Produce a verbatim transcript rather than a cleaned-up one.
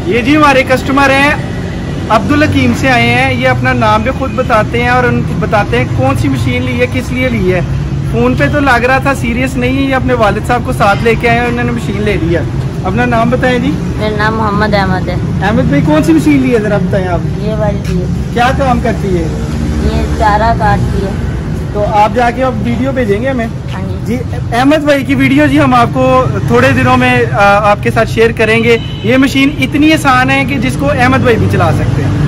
ये जी हमारे कस्टमर हैं, अब्दुल हकीम से आए हैं। ये अपना नाम भी खुद बताते हैं और उनको बताते हैं कौन सी मशीन ली है, किस लिए ली है। फ़ोन पे तो लग रहा था सीरियस नहीं है, ये अपने वालिद साहब को साथ लेके आए हैं, उन्होंने मशीन ले ली है। अपना नाम बताएं जी। मेरा नाम मोहम्मद अहमद है। अहमद भाई, कौन सी मशीन ली है ज़रा बताएं आप। ये वाली है। क्या काम करती है? ये चारा काटती है। तो आप जाके अब वीडियो भेजेंगे हमें? हाँ जी। जी अहमद भाई की वीडियो जी हम आपको थोड़े दिनों में आ, आपके साथ शेयर करेंगे। ये मशीन इतनी आसान है कि जिसको अहमद भाई भी चला सकते हैं।